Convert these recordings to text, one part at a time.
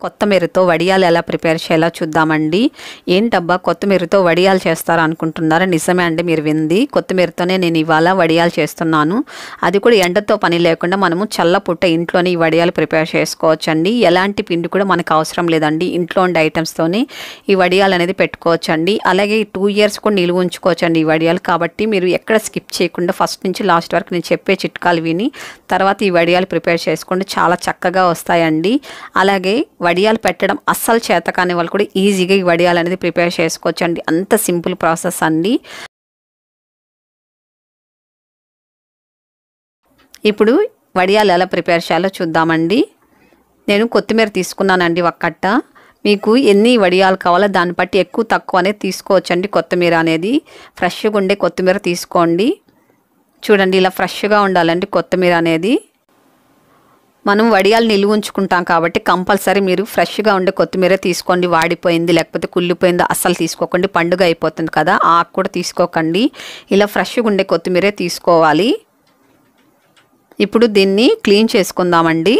కొత్తిమీరతో వడియాలు ఎలా ప్రిపేర్ చేయాలో చూద్దామండి. ఏంటబ్బా కొత్తిమీరతో వడియాలు చేస్తారా అనుకుంటున్నారా? నిజమే అండి, మీరు వింది. కొత్తిమీరతోనే నేను ఇవాళ వడియాలు చేస్తున్నాను. అది కూడా ఎండతో పని లేకుండా మనము చల్లపుట్ట ఇంట్లోనే ఈ వడియాలు ప్రిపేర్ చేసుకోవచ్చండి. ఎలాంటి పిండి కూడా మనకు అవసరం లేదండి. ఇంట్లో ఉండే ఐటమ్స్తోనే ఈ వడియాలు అనేది పెట్టుకోవచ్చండి. అలాగే 2 years కూడా నిలువ ఉంచుకోవచ్చండి ఈ వడియాలు. కాబట్టి మీరు ఎక్కడ స్కిప్ చేయకుండా ఫస్ట్ నుంచి లాస్ట్ వరకు నేను చెప్పే చిట్కాలు విని తర్వాత ఈ వడియాలు ప్రిపేర్ చేసుకోండి. చాలా చక్కగా వస్తాయండి. అలాగే వడియాలు పెట్టడం అస్సలు చేత కాని వాళ్ళు కూడా ఈజీగా ఈ వడియాలు అనేది ప్రిపేర్ చేసుకోవచ్చండి. అంత సింపుల్ ప్రాసెస్ అండి. ఇప్పుడు వడియాలు ఎలా ప్రిపేర్ చేయాలో చూద్దామండి. నేను కొత్తిమీర తీసుకున్నానండి ఒక కట్ట. మీకు ఎన్ని వడియాలు కావాలో దాన్ని బట్టి ఎక్కువ తక్కువ అనేది తీసుకోవచ్చండి. కొత్తిమీర అనేది ఫ్రెష్గా ఉండే కొత్తిమీర తీసుకోండి. చూడండి, ఇలా ఫ్రెష్గా ఉండాలండి కొత్తిమీర అనేది. మనం వడియాలు నిలువ ఉంచుకుంటాం కాబట్టి కంపల్సరీ మీరు ఫ్రెష్గా ఉండే కొత్తిమీర తీసుకోండి. వాడిపోయింది లేకపోతే కుళ్ళిపోయింది అస్సలు తీసుకోకండి. పండుగ అయిపోతుంది కదా, ఆకు కూడా తీసుకోకండి. ఇలా ఫ్రెష్గా ఉండే కొత్తిమీరే తీసుకోవాలి. ఇప్పుడు దీన్ని క్లీన్ చేసుకుందామండి.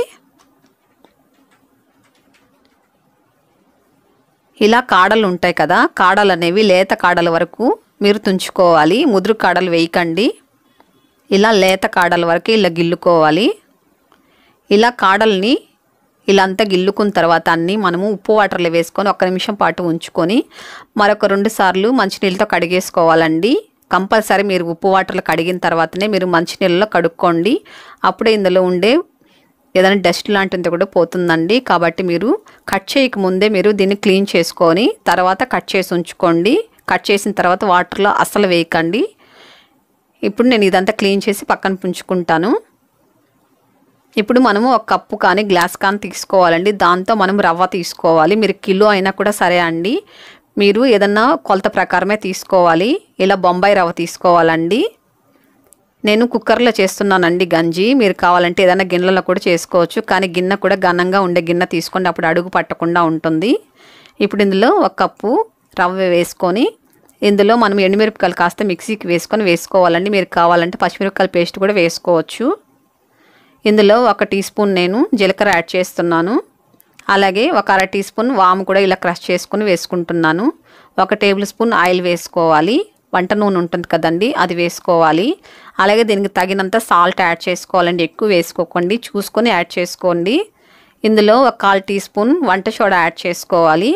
ఇలా కాడలు ఉంటాయి కదా, కాడలు అనేవి లేత కాడల వరకు మీరు తుంచుకోవాలి. ముదురు కాడలు వేయకండి. ఇలా లేత కాడల వరకు ఇలా గిల్లుకోవాలి. ఇలా కాడల్ని ఇలా అంతా గిల్లుకున్న తర్వాత అన్నీ మనము ఉప్పు వాటర్లో వేసుకొని 1 నిమిషం పాటు ఉంచుకొని మరొక 2 సార్లు మంచినీళ్ళతో కడిగేసుకోవాలండి. కంపల్సరీ మీరు ఉప్పు వాటర్లో కడిగిన తర్వాతనే మీరు మంచినీళ్ళలో కడుక్కోండి. అప్పుడే ఇందులో ఉండే ఏదైనా డస్ట్ లాంటిది కూడా పోతుందండి. కాబట్టి మీరు కట్ చేయక ముందే మీరు దీన్ని క్లీన్ చేసుకొని తర్వాత కట్ చేసి ఉంచుకోండి. కట్ చేసిన తర్వాత వాటర్లో అస్సలు వేయకండి. ఇప్పుడు నేను ఇదంతా క్లీన్ చేసి పక్కన ఉంచుకుంటాను. ఇప్పుడు మనము 1 కప్పు కానీ గ్లాస్ కానీ తీసుకోవాలండి. దాంతో మనం రవ్వ తీసుకోవాలి. మీరు కిలో అయినా కూడా సరే అండి. మీరు ఏదన్నా కొలత ప్రకారమే తీసుకోవాలి. ఇలా బొంబాయి రవ్వ తీసుకోవాలండి. నేను కుక్కర్లో చేస్తున్నానండి గంజి. మీరు కావాలంటే ఏదైనా గిన్నెలో కూడా చేసుకోవచ్చు. కానీ గిన్నె కూడా ఘనంగా ఉండే గిన్నె తీసుకోండి, అప్పుడు అడుగు పట్టకుండా ఉంటుంది. ఇప్పుడు ఇందులో 1 కప్పు రవ్వ వేసుకొని ఇందులో మనం ఎండుమిరపకాయలు కాస్త మిక్సీకి వేసుకోవాలండి. మీరు కావాలంటే పచ్చిమిరపకాయల పేస్ట్ కూడా వేసుకోవచ్చు. ఇందులో 1 టీ స్పూన్ నేను జీలకర్ర యాడ్ చేస్తున్నాను. అలాగే 1 అర టీ స్పూన్ వాము కూడా ఇలా క్రష్ చేసుకుని వేసుకుంటున్నాను. 1 టేబుల్ స్పూన్ ఆయిల్ వేసుకోవాలి. వంట నూనె ఉంటుంది కదండి, అది వేసుకోవాలి. అలాగే దీనికి తగినంత సాల్ట్ యాడ్ చేసుకోవాలండి. ఎక్కువ వేసుకోకండి, చూసుకొని యాడ్ చేసుకోండి. ఇందులో 1/4 టీ స్పూన్ వంట సోడా యాడ్ చేసుకోవాలి.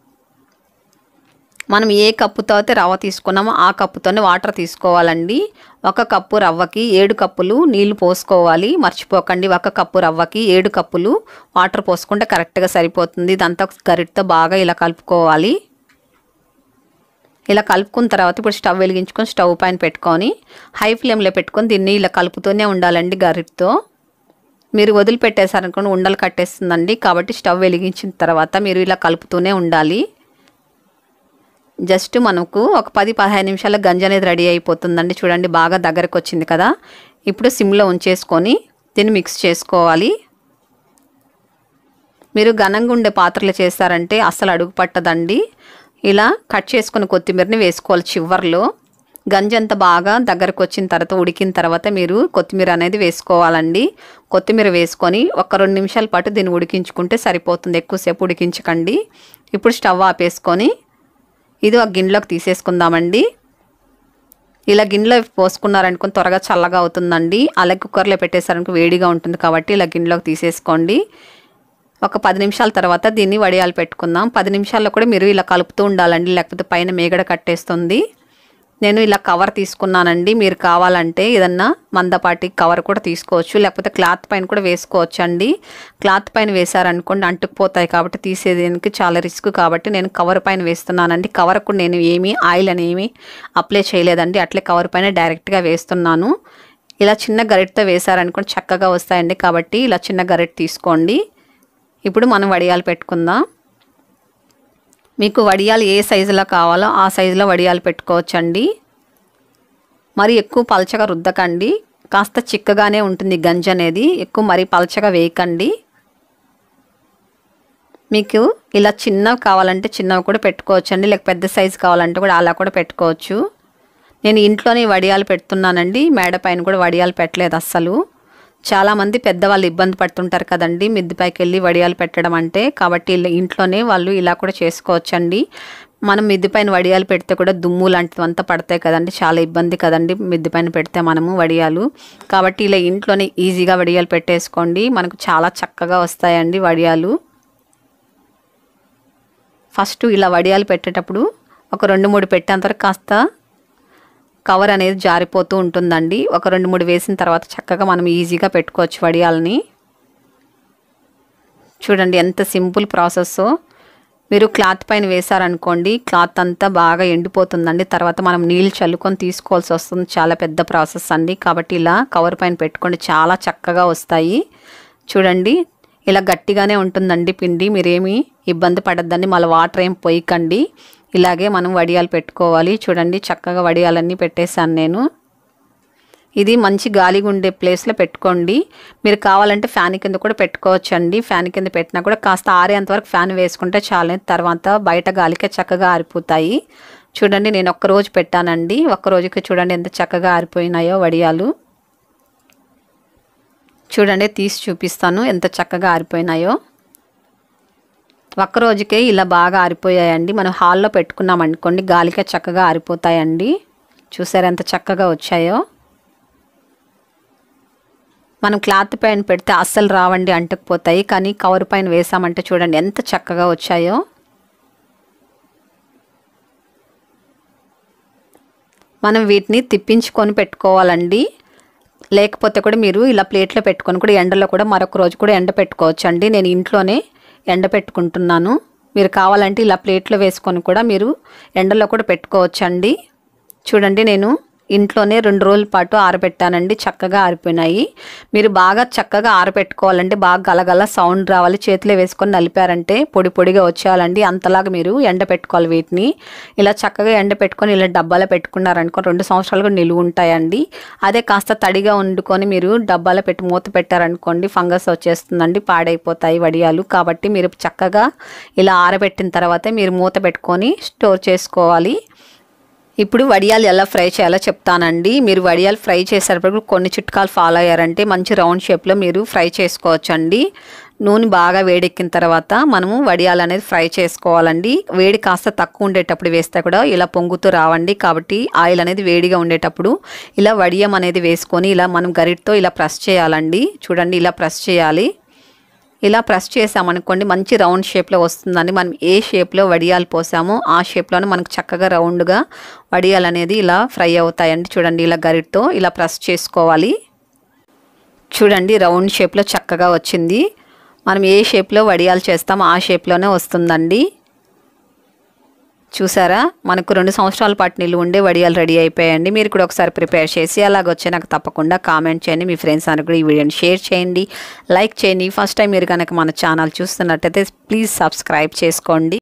మనం ఏ కప్పుతో అయితే రవ్వ తీసుకున్నామో ఆ కప్పుతోనే వాటర్ తీసుకోవాలండి. 1 కప్పు రవ్వకి 7 కప్పులు నీళ్లు పోసుకోవాలి. మర్చిపోకండి, 1 కప్పు రవ్వకి 7 కప్పులు వాటర్ పోసుకుంటే కరెక్ట్గా సరిపోతుంది. ఇదంతా గరిటతో బాగా ఇలా కలుపుకోవాలి. ఇలా కలుపుకున్న తర్వాత ఇప్పుడు స్టవ్ వెలిగించుకొని స్టవ్ పైన పెట్టుకొని హై ఫ్లేమ్లో పెట్టుకొని దీన్ని ఇలా కలుపుతూనే ఉండాలండి గరిటతో. మీరు వదిలిపెట్టేసారనుకోండి ఉండలు కట్టేస్తుందండి. కాబట్టి స్టవ్ వెలిగించిన తర్వాత మీరు ఇలా కలుపుతూనే ఉండాలి. జస్ట్ మనకు ఒక 10-15 నిమిషాల గంజి అనేది రెడీ అయిపోతుందండి. చూడండి, బాగా దగ్గరకు వచ్చింది కదా. ఇప్పుడు సిమ్లో ఉంచేసుకొని దీన్ని మిక్స్ చేసుకోవాలి. మీరు ఘనంగా ఉండే పాత్రలు చేస్తారంటే అస్సలు అడుగు పట్టదండి. ఇలా కట్ చేసుకుని కొత్తిమీరని వేసుకోవాలి చివర్లో. గంజి అంతా బాగా దగ్గరకు వచ్చిన తర్వాత ఉడికిన తర్వాత మీరు కొత్తిమీర అనేది వేసుకోవాలండి. కొత్తిమీర వేసుకొని 1-2 నిమిషాల పాటు దీన్ని ఉడికించుకుంటే సరిపోతుంది. ఎక్కువసేపు ఉడికించకండి. ఇప్పుడు స్టవ్ ఆపేసుకొని ఇది ఒక గిన్నెలోకి తీసేసుకుందామండి. ఇలా గిన్నెలో పోసుకున్నారనుకుని త్వరగా చల్లగా అవుతుందండి. అలాగే కుక్కర్లో పెట్టేసారనుకో వేడిగా ఉంటుంది. కాబట్టి ఇలా గిన్నెలోకి తీసేసుకోండి. ఒక 10 నిమిషాల తర్వాత దీన్ని వడియాలు పెట్టుకుందాం. 10 నిమిషాల్లో కూడా మీరు ఇలా కలుపుతూ ఉండాలండి, లేకపోతే పైన మేగడ కట్టేస్తుంది. నేను ఇలా కవర్ తీసుకున్నానండి. మీరు కావాలంటే ఏదన్నా మందపాటి కవర్ కూడా తీసుకోవచ్చు, లేకపోతే క్లాత్ పైన కూడా వేసుకోవచ్చు అండి. క్లాత్ పైన వేసారనుకోండి అంటుకుపోతాయి కాబట్టి తీసేదానికి చాలా రిస్క్. కాబట్టి నేను కవర్ పైన వేస్తున్నానండి. కవర్ కూడా నేను ఆయిల్ అనేమి అప్లై చేయలేదండి. అట్లే కవర్ పైన డైరెక్ట్గా వేస్తున్నాను. ఇలా చిన్న గరిటతో వేసారనుకోండి చక్కగా వస్తాయండి. కాబట్టి ఇలా చిన్న గరిట తీసుకోండి. ఇప్పుడు మనం వడియాలు పెట్టుకుందాం. మీకు వడియాలు ఏ సైజులో కావాలో ఆ సైజులో వడియాలు పెట్టుకోవచ్చండి. మరి ఎక్కువ పలచగా రుద్దకండి, కాస్త చిక్కగానే ఉంటుంది గంజి అనేది. ఎక్కువ మరి పలచగా వేయకండి. మీకు ఇలా చిన్నవి కావాలంటే చిన్నవి కూడా పెట్టుకోవచ్చండి, లేక పెద్ద సైజు కావాలంటే కూడా అలా కూడా పెట్టుకోవచ్చు. నేను ఇంట్లోనే వడియాలు పెడుతున్నానండి. మేడ పైన కూడా వడియాలు పెట్టలేదు అస్సలు. చాలామంది పెద్దవాళ్ళు ఇబ్బంది పడుతుంటారు కదండి మిద్దె పైకి వెళ్ళి వడియాలు పెట్టడం అంటే. కాబట్టి ఇంట్లోనే వాళ్ళు ఇలా కూడా చేసుకోవచ్చండి. మనం మిద్దె పైన వడియాలు పెడితే కూడా దుమ్ము లాంటివంతా పడతాయి కదండి, చాలా ఇబ్బంది కదండి మిద్దె పైన పెడితే మనము వడియాలు. కాబట్టి ఇలా ఇంట్లోనే ఈజీగా వడియాలు పెట్టేసుకోండి, మనకు చాలా చక్కగా వస్తాయండి వడియాలు. ఫస్ట్ ఇలా వడియాలు పెట్టేటప్పుడు ఒక 2-3 పెట్టేంతవరకు కాస్త కవర్ అనేది జారిపోతూ ఉంటుందండి. ఒక 2-3 వేసిన తర్వాత చక్కగా మనం ఈజీగా పెట్టుకోవచ్చు వడియాలని. చూడండి ఎంత సింపుల్ ప్రాసెస్. మీరు క్లాత్ పైన వేసారనుకోండి క్లాత్ అంతా బాగా ఎండిపోతుందండి, తర్వాత మనం నీళ్ళు చల్లుకొని తీసుకోవాల్సి వస్తుంది, చాలా పెద్ద ప్రాసెస్ అండి. కాబట్టి ఇలా కవర్ పైన పెట్టుకోండి, చాలా చక్కగా వస్తాయి. చూడండి ఇలా గట్టిగానే ఉంటుందండి పిండి, మీరేమీ ఇబ్బంది పడద్దండి, మళ్ళీ వాటర్ ఏం పోయకండి. ఇలాగే మనం వడియాలు పెట్టుకోవాలి. చూడండి చక్కగా వడియాలన్నీ పెట్టేశాను నేను. ఇది మంచి గాలిగా ఉండే ప్లేస్లో పెట్టుకోండి. మీరు కావాలంటే ఫ్యాన్ కింద కూడా పెట్టుకోవచ్చు అండి. ఫ్యాన్ కింద పెట్టినా కూడా కాస్త ఆరేంత వరకు ఫ్యాన్ వేసుకుంటే చాలు, తర్వాత బయట గాలికే చక్కగా ఆరిపోతాయి. చూడండి నేను ఒక్కరోజు పెట్టానండి, ఒక్కరోజుకి చూడండి ఎంత చక్కగా ఆరిపోయినాయో వడియాలు. చూడండి తీసి చూపిస్తాను ఎంత చక్కగా ఆరిపోయినాయో. ఒక్కరోజుకే ఇలా బాగా ఆరిపోయాయండి. మనం హాల్లో పెట్టుకున్నాం అనుకోండి గాలికే చక్కగా ఆరిపోతాయండి. చూసారు ఎంత చక్కగా వచ్చాయో. మనం క్లాత్ పైన పెడితే అస్సలు రావండి, అంటుకుపోతాయి. కానీ కవర్ పైన వేసామంటే చూడండి ఎంత చక్కగా వచ్చాయో. మనం వీటిని తిప్పించుకొని పెట్టుకోవాలండి, లేకపోతే కూడా మీరు ఇలా ప్లేట్లో పెట్టుకొని కూడా ఎండలో కూడా మరొక రోజు కూడా ఎండ పెట్టుకోవచ్చు అండి. నేను ఇంట్లోనే ఎండ పెట్టుకుంటున్నాను. మీరు కావాలంటే ఇలా ప్లేట్లో వేసుకొని కూడా మీరు ఎండలో కూడా పెట్టుకోవచ్చండి. చూడండి నేను ఇంట్లోనే 2 రోజుల పాటు ఆరబెట్టానండి, చక్కగా ఆరిపోయినాయి. మీరు బాగా చక్కగా ఆరబెట్టుకోవాలంటే బాగా గలగల సౌండ్ రావాలి, చేతిలో వేసుకొని నలిపారంటే పొడి పొడిగా వచ్చేయాలండి, అంతలాగా మీరు ఎండ పెట్టుకోవాలి వీటిని. ఇలా చక్కగా ఎండ పెట్టుకొని ఇలా డబ్బాలో పెట్టుకున్నారనుకో 2 సంవత్సరాలు కూడా నిలువ ఉంటాయండి. అదే కాస్త తడిగా వండుకొని మీరు డబ్బాలో పెట్టి మూత పెట్టారనుకోండి ఫంగస్ వచ్చేస్తుందండి, పాడైపోతాయి వడియాలు. కాబట్టి మీరు చక్కగా ఇలా ఆరబెట్టిన తర్వాతే మీరు మూత పెట్టుకొని స్టోర్ చేసుకోవాలి. ఇప్పుడు వడియాలు ఎలా ఫ్రై చేయాలో చెప్తానండి. మీరు వడియాలు ఫ్రై చేసేటప్పుడు కొన్ని చిట్కాలు ఫాలో అయ్యారంటే మంచి రౌండ్ షేప్లో మీరు ఫ్రై చేసుకోవచ్చండి. నూనె బాగా వేడెక్కిన తర్వాత మనము వడియాలు అనేది ఫ్రై చేసుకోవాలండి. వేడి కాస్త తక్కువ ఉండేటప్పుడు వేస్తే కూడా ఇలా పొంగుతూ రావండి. కాబట్టి ఆయిల్ అనేది వేడిగా ఉండేటప్పుడు ఇలా వడియం అనేది వేసుకొని ఇలా మనం గరిటతో ఇలా ప్రెస్ చేయాలండి. చూడండి ఇలా ప్రెస్ చేయాలి. ఇలా ప్రెస్ చేసామనుకోండి మంచి రౌండ్ షేప్లో వస్తుందండి. మనం ఏ షేప్లో వడియాలు పోసామో ఆ షేప్లోనే మనకు చక్కగా రౌండ్గా వడియాలు అనేది ఇలా ఫ్రై అవుతాయండి. చూడండి ఇలా గరిటతో ఇలా ప్రెస్ చేసుకోవాలి. చూడండి రౌండ్ షేప్లో చక్కగా వచ్చింది. మనం ఏ షేప్లో వడియాలు చేస్తామో ఆ షేప్లోనే వస్తుందండి. చూసారా మనకు 2 సంవత్సరాల పాటు నిలువ ఉండే వడియాలు రెడీ అయిపోయాయండి. మీరు కూడా ఒకసారి ప్రిపేర్ చేసి అలాగొచ్చే నాకు తప్పకుండా కామెంట్ చేయండి. మీ ఫ్రెండ్స్ అందరికీ కూడా ఈ వీడియోని షేర్ చేయండి, లైక్ చేయండి. ఫస్ట్ టైం మీరు కనుక మన ఛానల్ చూస్తున్నట్టయితే ప్లీజ్ సబ్స్క్రైబ్ చేసుకోండి.